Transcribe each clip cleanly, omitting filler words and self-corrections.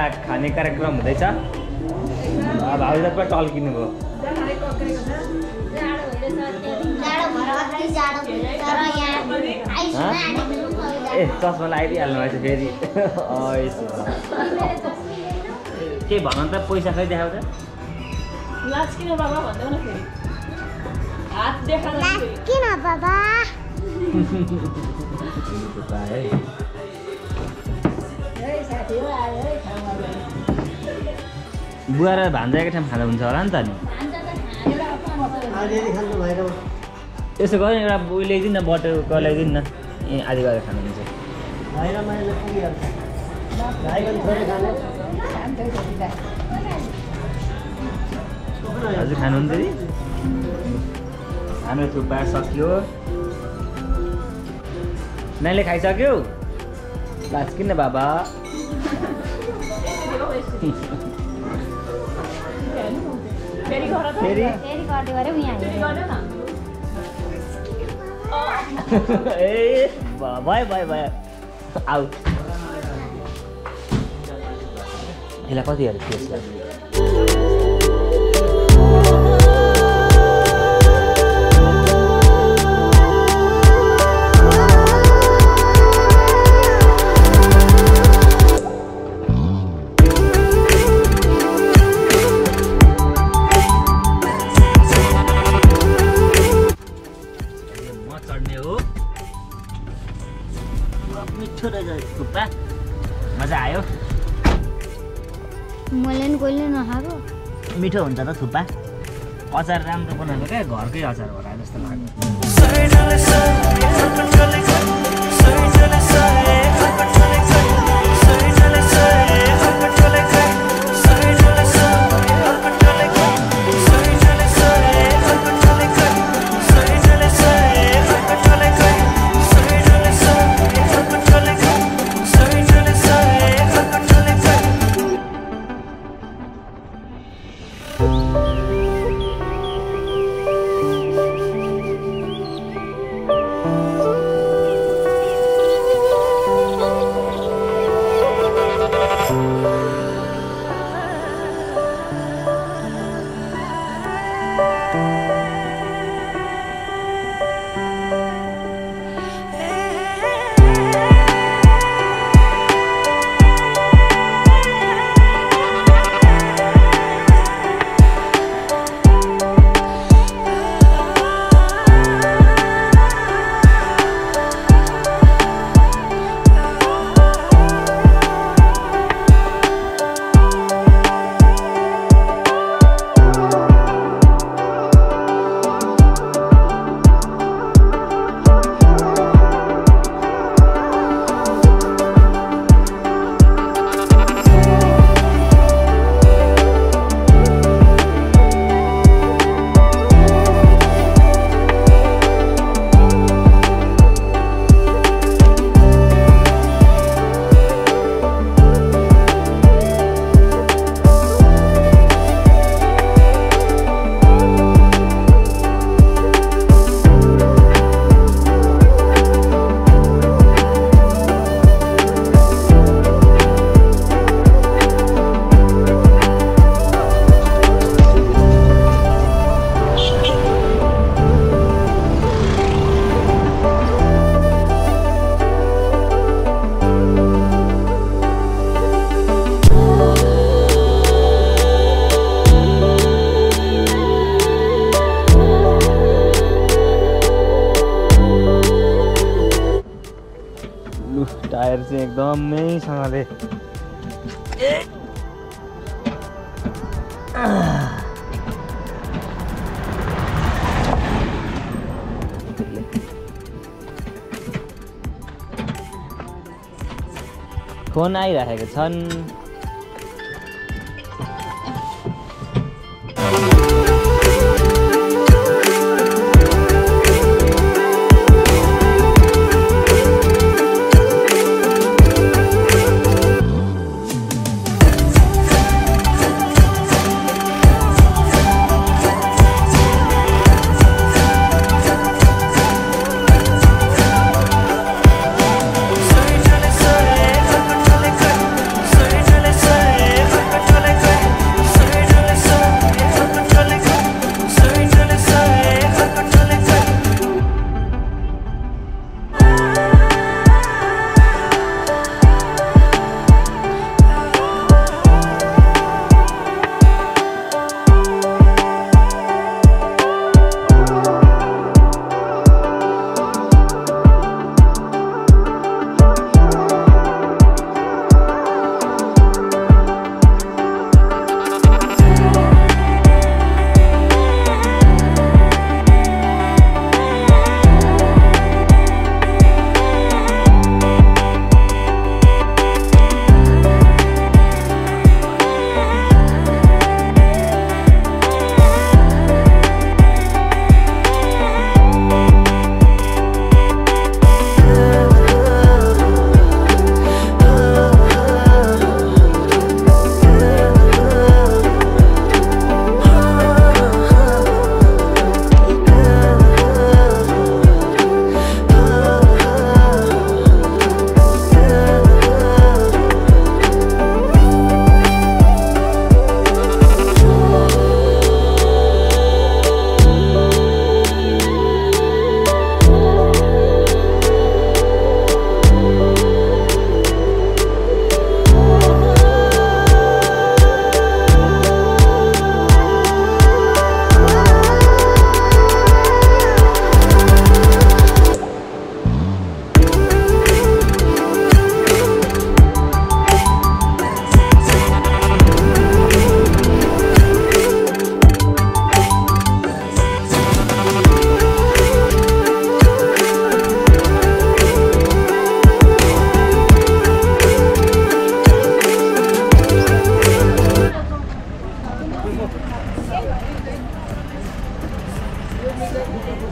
खाने कार्यक्रम हुँदैछ भाउजू त पुरा टल्किनु भयो ए चस्मा लगाइदिइहाल्नु भएछ फेरि के भन त पैसा खै देखाउँछ लाज किन बाबा भन्दै न फेरि हात देखाउन किन बाबा बुवा र भान्जा एकै ठाउँ खाँदा हुन्छ होला नि त नि यसो गर एउटा उयो ल्याइदिनु न बटरको ल्याइदिनु न ए आधी गरेर खानुहुन्छ हजुर खानुहुन्छ नि हाम्रो थुक्पा सक्यो नानीले खाइसक्यो लाज किन बाबा फेरि ए भयो भयो भयो आऊ यसलाई कति हाल्छ त्यसलाई मजा आयो मैले नि कहिले नखाएको मिठो हुन्छ त थुक्पा अचार राम्रो बनाएको क्या घरकै अचार होला जस्तो लाग्यो टायर चाहिँ एकदमै सँगले फोन आइरहेको छन्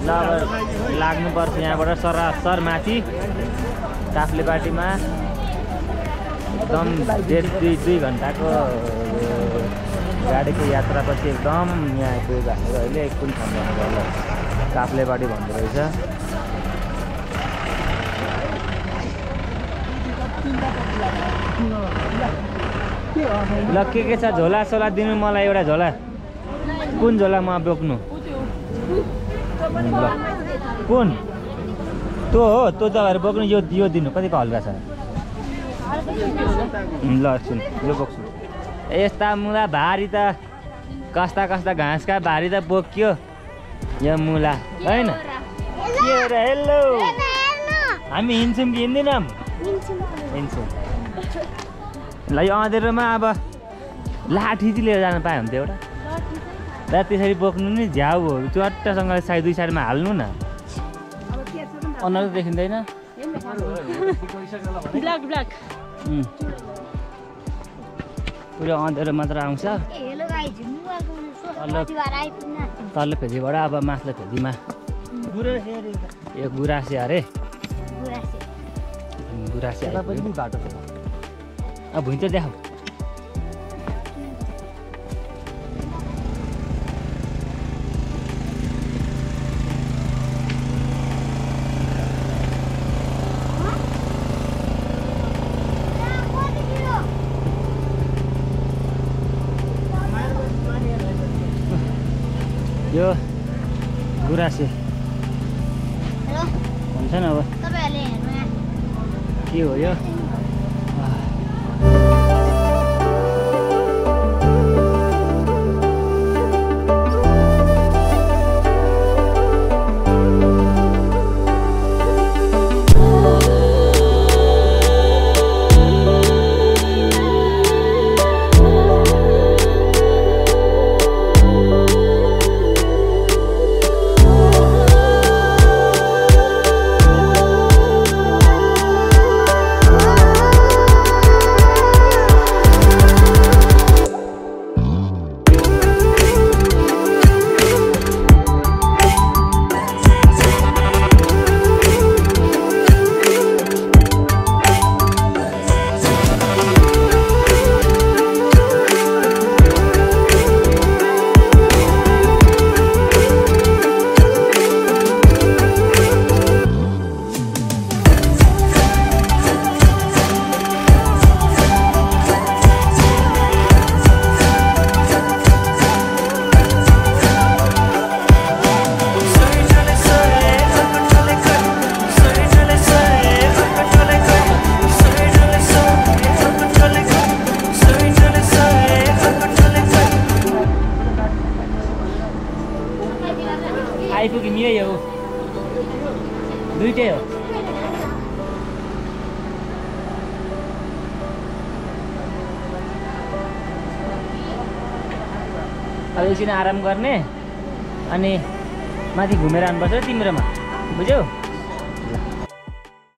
ल अब लाग्नुपर्छ यहाँबाट सरासर माथि टाप्लेपाटीमा एकदम 1.5-2 घन्टाको गाडीको यात्रापछि एकदम यहाँ आइपुगेको हामीहरू अहिले कुन ठाउँ जानु ल टाप्लेपाटी भन्दो रहेछ। ल के छ झोला सोला दिनु मलाई एउटा झोला। कुन झोला म बोक्नु? कुन त्यो हो त्यो दबाईहरू बोक्नु यो दिनु कतिको हल्का छ ल सुन यो बोक्छु। यस्ता मुला भारी त कस्ता कस्ता घाँसका भारी त बोक्यो यो मुला होइन के हो र। हेलो हामी हिँड्छौँ कि हिँड्दैनौँ? हिँड्छौँ ल यो अँधेरोमा अब लाठी चाहिँ लिएर जानु पायो भने त एउटा र त्यसरी बोक्नु नि झ्याउहरू चट्टसँगले साइड 2 साइडमा हाल्नु न अनुहार त देखिँदैन। पुरो अँधेरो मात्र आउँछ तल्लो फेदीबाट अब माथिल्लो फेदीमा यो गुरासे अरे गुरासे बाटो अब भुइँचो देखाऊ। यो गुरासे हुन्छ नि अब के हो यो? आइपुग्यो नि यही हो दुईटै हो। अब एकछिन आराम गर्ने अनि माथि घुमेर आउनुपर्छ तिम्रोमा बुझ्यौ?